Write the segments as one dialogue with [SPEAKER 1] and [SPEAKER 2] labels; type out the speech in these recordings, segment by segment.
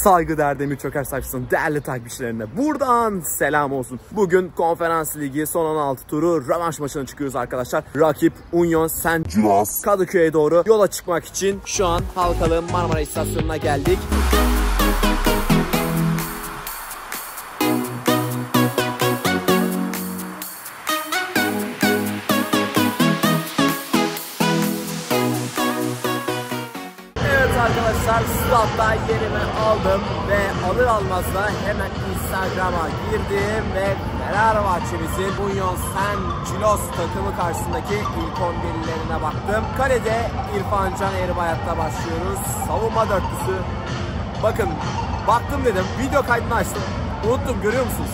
[SPEAKER 1] saygıdeğer Demir Çöker sayfasının değerli takipçilerine buradan selam olsun. Bugün Konferans Ligi son 16 turu rövanş maçına çıkıyoruz arkadaşlar. Rakip Union Saint-Gilloise. Kadıköy'e doğru yola çıkmak için şu an Halkalı Marmara İstasyonu'na geldik. Arkadaşlar statta yerimi aldım ve alır almaz da hemen Instagram'a girdim ve Fenerbahçe'mizin Union Saint-Gilloise takımı karşısındaki ilk 11'lerine baktım. Kalede İrfan Can Eğribayat'la başlıyoruz. Savunma dörtlüsü. Bakın baktım dedim, video kaydını açtım. Unuttum, görüyor musunuz?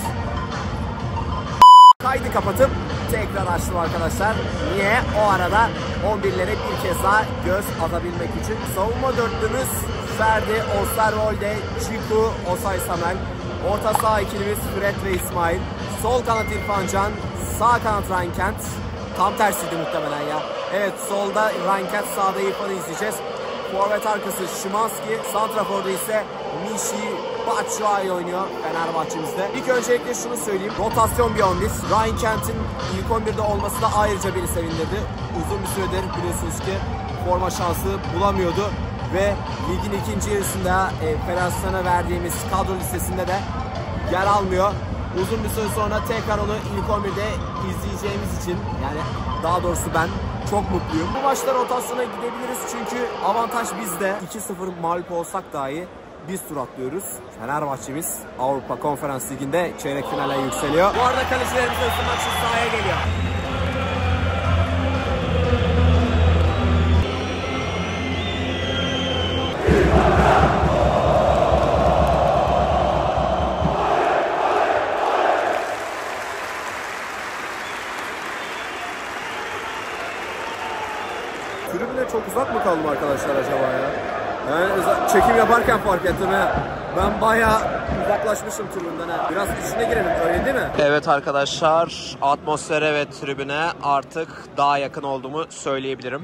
[SPEAKER 1] Kaydı kapatıp tekrar açtım arkadaşlar. Niye? O arada 11'lere bir kez daha göz atabilmek için. Savunma dörtlümüz Ferdi, Osterwolde, Çiku, Osay Samuel. Orta saha ikilimiz Fred ve İsmail. Sol kanat İrfan Can, sağ kanat Ryan Kent. Tam tersiydi muhtemelen ya. Evet, solda Ryan Kent, sağda İrfan'ı izleyeceğiz. Forvet arkası Szymanski, santraforda ise Michy Batshuayi oynuyor Fenerbahçe'mizde. İlk öncelikle şunu söyleyeyim. Rotasyon bir 11. Ryan Kent'in ilk 11'de olması da ayrıca beni sevindirdi. Uzun bir süredir biliyorsunuz ki forma şansı bulamıyordu. Ve ligin ikinci yarısında Federasyon'a verdiğimiz kadro listesinde de yer almıyor. Uzun bir süre sonra tekrar onu ilk 11'de izleyeceğimiz için, yani daha doğrusu ben çok mutluyum. Bu maçta rotasyona gidebiliriz çünkü avantaj bizde. 2-0 mağlup olsak dahi biz tur atlıyoruz. Fenerbahçe'miz Avrupa Konferans Ligi'nde çeyrek finale yükseliyor. Bu arada kalecilerimiz ısınmak için sahaya geliyor. Tribüne çok uzak mı kaldım arkadaşlar acaba ya? Yani çekim yaparken fark ettim ha. Ben bayağı uzaklaşmışım tribünden ha. Biraz içine girelim, öyle değil mi? Evet arkadaşlar, atmosfere ve tribüne artık daha yakın olduğumu söyleyebilirim.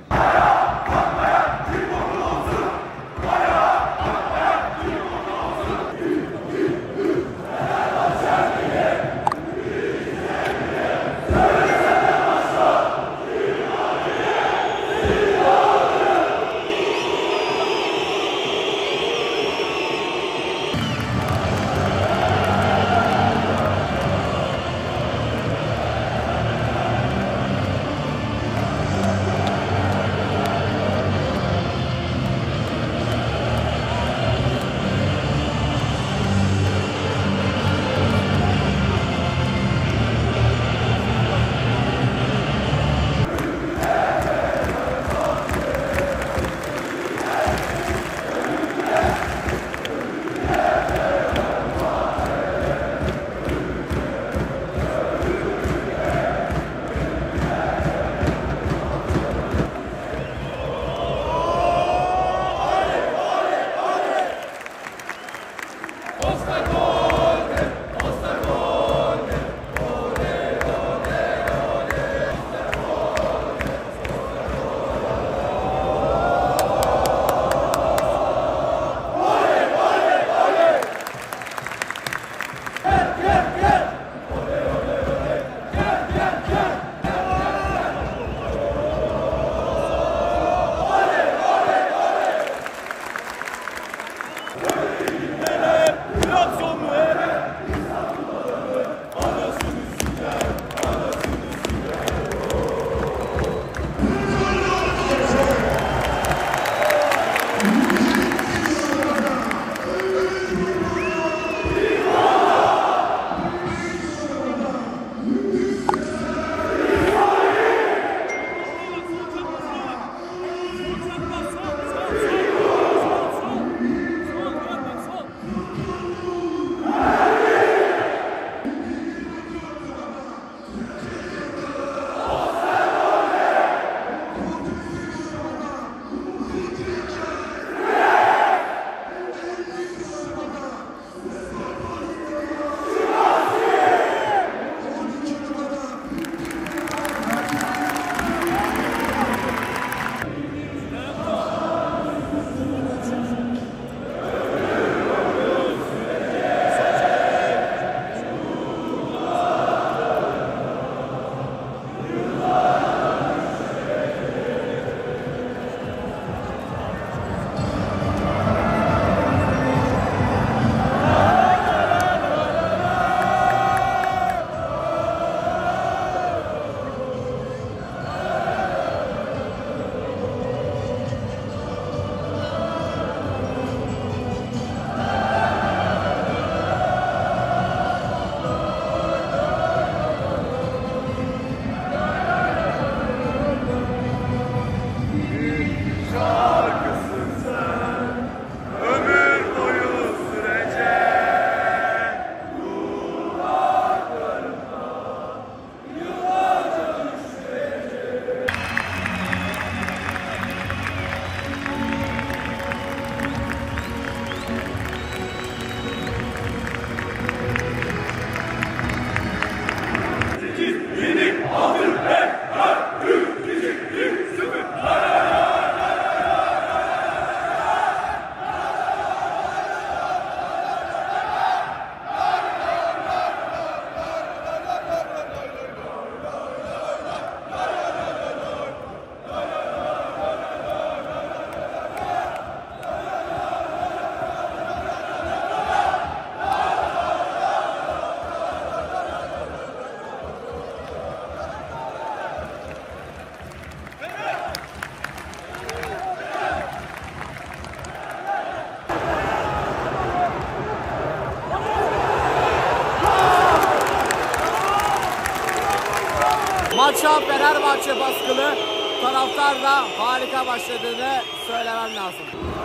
[SPEAKER 1] maça Fenerbahçe baskılı. Taraftar da harika başladığını söylemem lazım.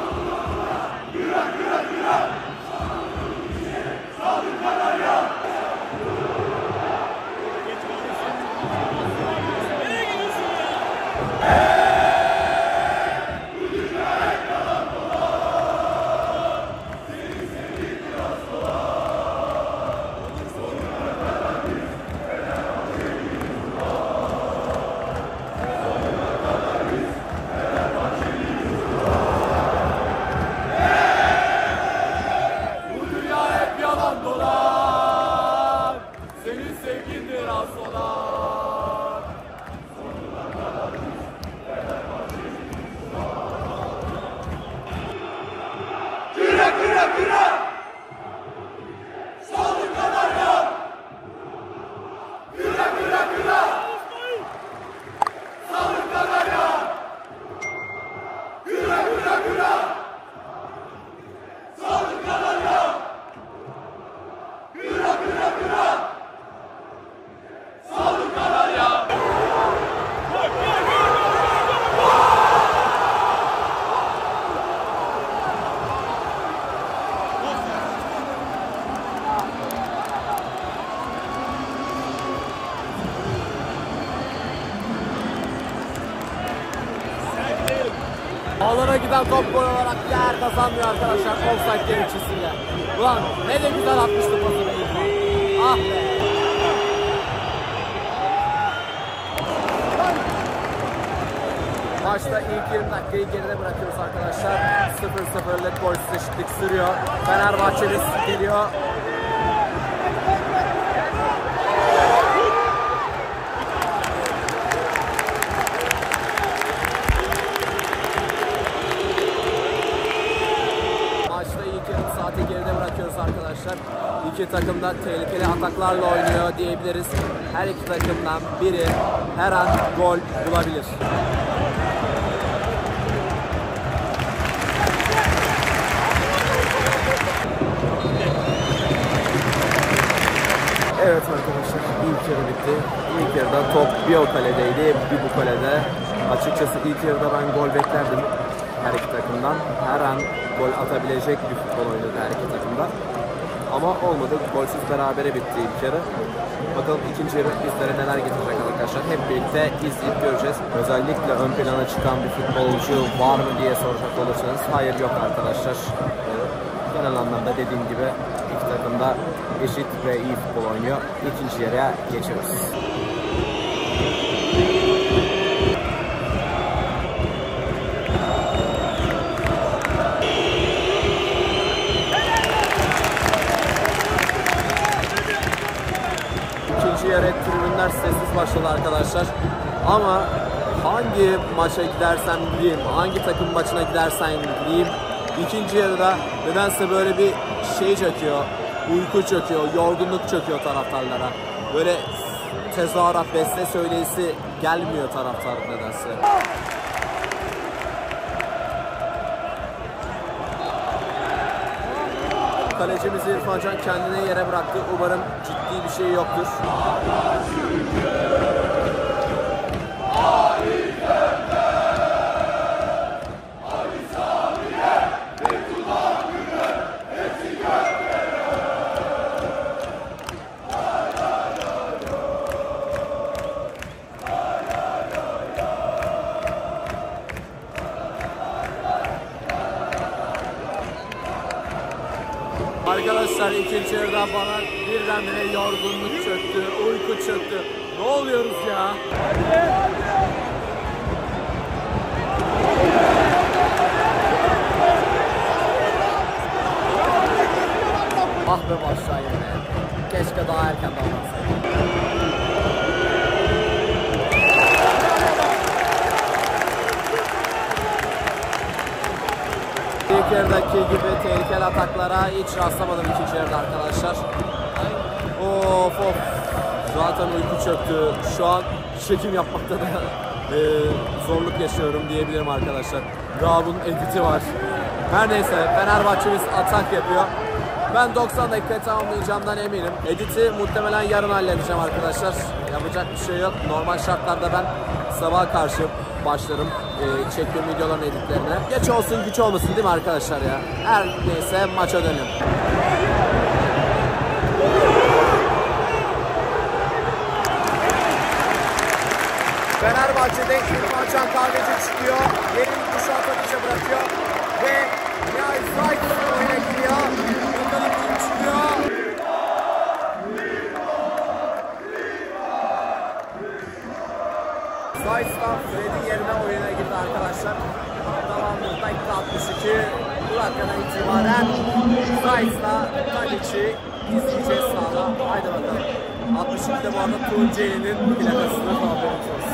[SPEAKER 1] Alana giden top gol olarak yer kazanmıyor arkadaşlar offside gerekçesiyle. Ulan ne de güzel atmıştı pasını İrfan. Ah be. Maçta ilk 20 dakikayı geride bırakıyoruz arkadaşlar. 0-0'lık golsüz eşitlik sürüyor. Fenerbahçe'de geliyor. Geride bırakıyoruz arkadaşlar. İki takım da tehlikeli ataklarla oynuyor diyebiliriz. Her iki takımdan biri her an gol bulabilir. Evet arkadaşlar, ilk yarı bitti. İlk yarıda top bir o kaledeydi, bir bu kalede. Açıkçası ilk yarıda ben gol beklerdim her iki takımdan. Her an gol atabilecek bir futbol oynadı her iki takımda. Ama olmadı. Golsüz berabere bitti ilk yarı. Bakalım ikinci yarı bizlere neler getirecek arkadaşlar. Hep birlikte izleyip göreceğiz. Özellikle ön plana çıkan bir futbolcu var mı diye soracak olursanız hayır, yok arkadaşlar. Genel anlamda dediğim gibi iki takım da eşit ve iyi futbol oynuyor. İkinci yarıya geçiyoruz. Yarı tribünler sessiz başladı arkadaşlar. Ama hangi maça gidersem gideyim, hangi takım maçına gidersen gideyim, ikinci yarıda nedense böyle bir şey çöküyor, uyku çöküyor, yorgunluk çöküyor taraftarlara. Böyle tezahürat, beste söyleyisi gelmiyor taraftar nedense. Kalecimiz İrfan Can kendine yere bıraktı. Umarım ciddi bir şey yoktur. Arkadaşlar ikinci yarıda bana birdenbire yorgunluk çöktü, uyku çöktü. Ne oluyoruz ya? Ah be aşağıya be. Keşke daha erken davransaydım. İlk yarıdaki gibi tehlikeli ataklara hiç rastlamadım ikinci yarıda arkadaşlar. Of of. Zaten uyku çöktü. Şu an çekim yapmakta da zorluk yaşıyorum diyebilirim arkadaşlar. Daha bunun editi var. Her neyse Fenerbahçe'miz atak yapıyor. Ben 90 dakika tamamlayacağımdan eminim. Editi muhtemelen yarın halledeceğim arkadaşlar. Yapacak bir şey yok. Normal şartlarda ben sabaha karşı başlarım. Çekiyorum videoların editlerine. Geç olsun güç olmasın değil mi arkadaşlar ya? Her neyse maça dönüyorum. Fenerbahçe'de İrfan Can Kahveci çıkıyor. Yerini Kuşatatürk'e bırakıyor. Ve Nihal Zayt oyuna giriyor. Bakalım kim çıkıyor. Zayt'la Fred'in yerine oyuna girdi arkadaşlar. Tamamdır. Dakika 62. Bu dakikadan itibaren Zayt'la Tadic'i izleyeceğiz sahada. Haydi bakalım. 62'de bu arada Tunceli'nin plakasını kaldıracağız.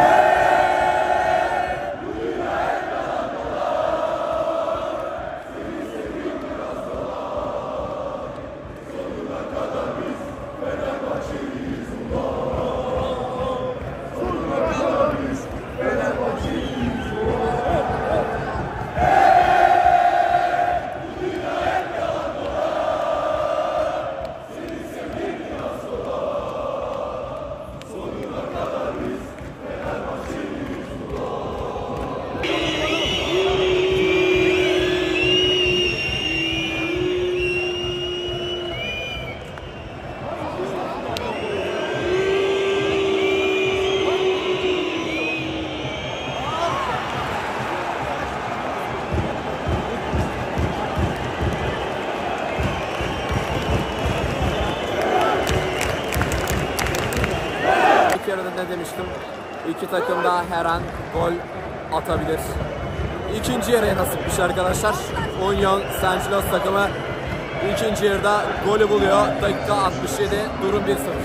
[SPEAKER 1] Ne demiştim? İki takım da her an gol atabilir. İkinci yarıya nasipmiş arkadaşlar. Union Saint-Gilloise takımı ikinci yarıda golü buluyor. Dakika 67. Durum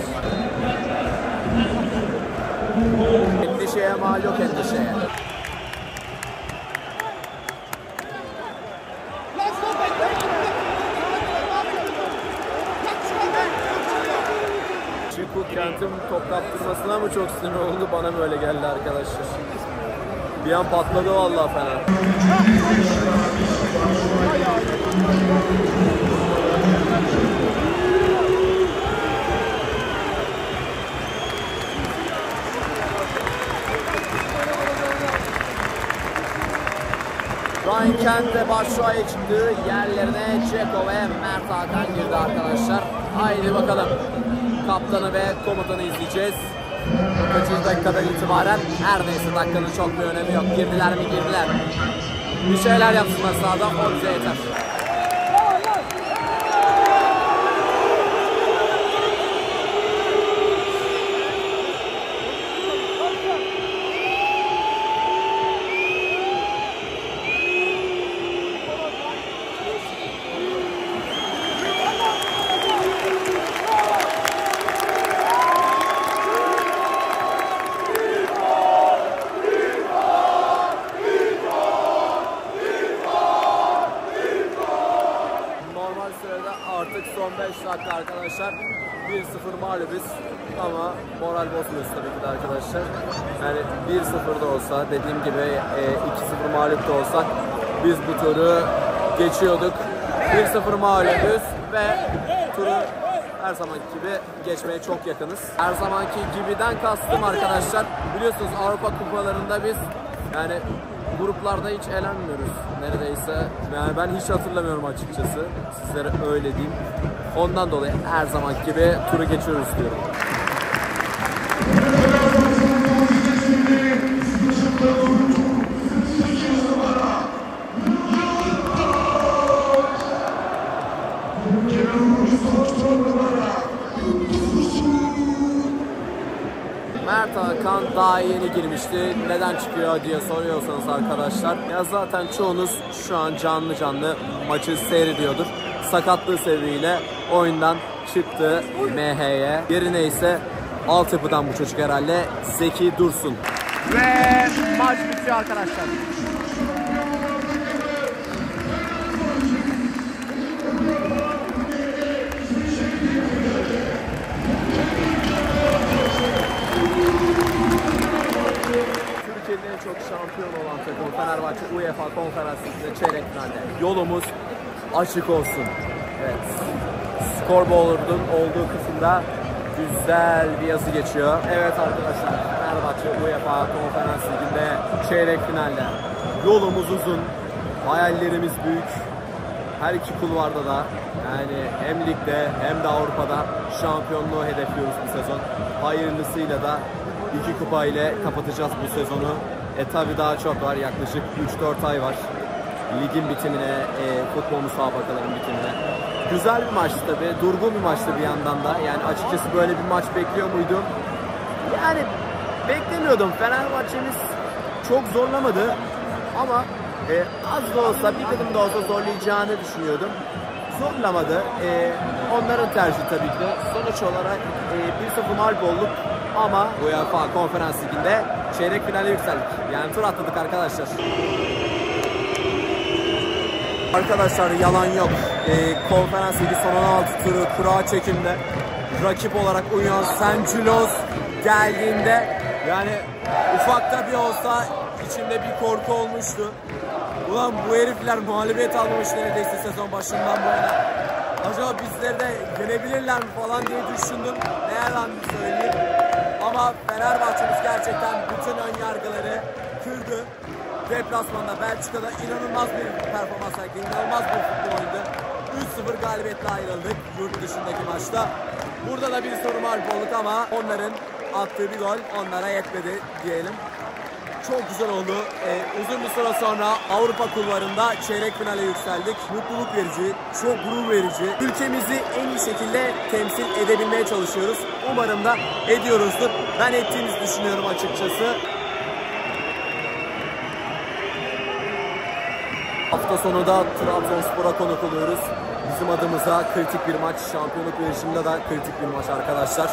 [SPEAKER 1] 1-0. Endişeye mal yok endişeye. Çiku Kent'in top kaptırmasına mı çok sinir oldu, bana mı öyle geldi arkadaşlar? Bir an patladı vallahi fena. Ryan Kent de Başşuay'a çıktı. Yerlerine Ceko ve Mert Hakan girdi arkadaşlar. Haydi bakalım. Kaptanı ve komutanı izleyeceğiz. Kaçıncı dakikadan itibaren her neyse dakikanın çok bir önemi yok. Girdiler mi girdiler. Bir şeyler yapsınlar sahada, o bize yeter. Artık son 5 dakika arkadaşlar. 1-0 mağlubuz ama moral bozmuyoruz tabii ki de arkadaşlar. Yani 1-0 da olsa, dediğim gibi 2-0 mağlup da olsak biz bu turu geçiyorduk. 1-0 mağlubuz ve turu her zamanki gibi geçmeye çok yakınız. Her zamanki gibiden kastım arkadaşlar. Biliyorsunuz Avrupa kupalarında biz yani gruplarda hiç elenmiyoruz neredeyse. Yani ben hiç hatırlamıyorum açıkçası. Sizlere öyle diyeyim. Ondan dolayı her zaman gibi turu geçiyoruz diyorum. Mert Hakan daha yeni girmişti. Neden çıkıyor diye soruyorsanız arkadaşlar. Ya zaten çoğunuz şu an canlı maçı seyrediyordur. Sakatlığı sebebiyle oyundan çıktı MH'ye. Yerine ise altyapıdan bu çocuk herhalde Zeki Dursun. Ve maç bitiyor arkadaşlar. Türkiye'nin en çok şampiyon olan takımı Fenerbahçe UEFA Konferans Ligi'nde çeyrek finalde. Yolumuz açık olsun. Evet. scoreboard'un olduğu kısımda güzel bir yazı geçiyor. Evet arkadaşlar, Fenerbahçe UEFA Konferans Ligi'nde çeyrek finalde. Yolumuz uzun, hayallerimiz büyük. Her iki kulvarda da, yani hem ligde hem de Avrupa'da şampiyonluğu hedefliyoruz bu sezon. Hayırlısıyla da 2 kupa ile kapatacağız bu sezonu. Tabi daha çok var, yaklaşık 3-4 ay var. Ligin bitimine, futbol müsabakalarının bitimine. Güzel bir maçtı tabi, durgun bir maçtı bir yandan da. Yani açıkçası böyle bir maç bekliyor muydum? Yani beklemiyordum. Fenerbahçe'miz çok zorlamadı ama az da olsa, bir kadın da olsa zorlayacağını düşünüyordum. Zorlamadı. Onların tercihi tabii ki de. Sonuç olarak 1-0 mağlup olduk ama UEFA Konferans Ligi'nde çeyrek finale yükseldik. Yani tur atladık arkadaşlar. Arkadaşlar yalan yok. Konferans Ligi son 16 turu kura çekimde rakip olarak uyuyan St. Gilloise geldiğinde yani ufakta bir olsa içimde bir korku olmuştu. Ulan bu herifler mağlubiyet almamış neredeyse sezon başından bu yana. Acaba bizleri de yenebilirler mi falan diye düşündüm. Ne yalan söyleyeyim. Ama Fenerbahçe'miz gerçekten bütün ön yargıları kırdı. Deplasmanda Belçika'da inanılmaz bir performans sergiledi. İnanılmaz bir futbol oynadı. 3-0 galibiyetle ayrıldık yurt dışındaki maçta. Burada da bir soru mağlup olduk ama onların attığı bir gol onlara yetmedi diyelim. Çok güzel oldu. Uzun bir süre sonra Avrupa kulvarında çeyrek finale yükseldik. Mutluluk verici, çok gurur verici. Ülkemizi en iyi şekilde temsil edebilmeye çalışıyoruz. Umarım da ediyoruzdur. Ben ettiğimizi düşünüyorum açıkçası. Hafta sonu da Trabzonspor'a konuk oluyoruz. Bizim adımıza kritik bir maç. Şampiyonluk yarışında da kritik bir maç arkadaşlar.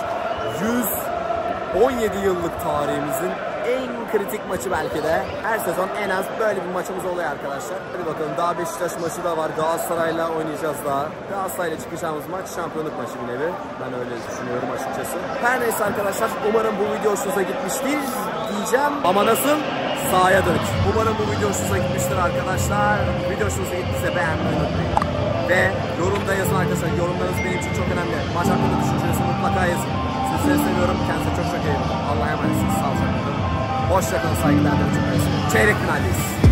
[SPEAKER 1] 117 yıllık tarihimizin en kritik maçı belki de. Her sezon en az böyle bir maçımız oluyor arkadaşlar. Hadi bakalım, daha Beşiktaş maçı da var. Galatasaray'la oynayacağız daha. Galatasaray'la çıkacağımız maç şampiyonluk maçı bir nevi. Ben öyle düşünüyorum açıkçası. Her neyse arkadaşlar, umarım bu video hoşunuza gitmiştir diyeceğim. Ama nasıl? Sahaya dönük. Umarım bu video hoşunuza gitmiştir arkadaşlar. Video hoşunuza gittiyse beğenmeyi unutmayın. Ve yorumda yazın arkadaşlar. Yorumlarınız benim için çok önemli. Maç hakkında düşüncelerinizi mutlaka yazın. Sizleri seviyorum. Kendinize çok çok iyi bakın. Allah'a emanetsiniz. Sağ olun. Hoşçakalın, saygılar. Çeyrek finaldeyiz.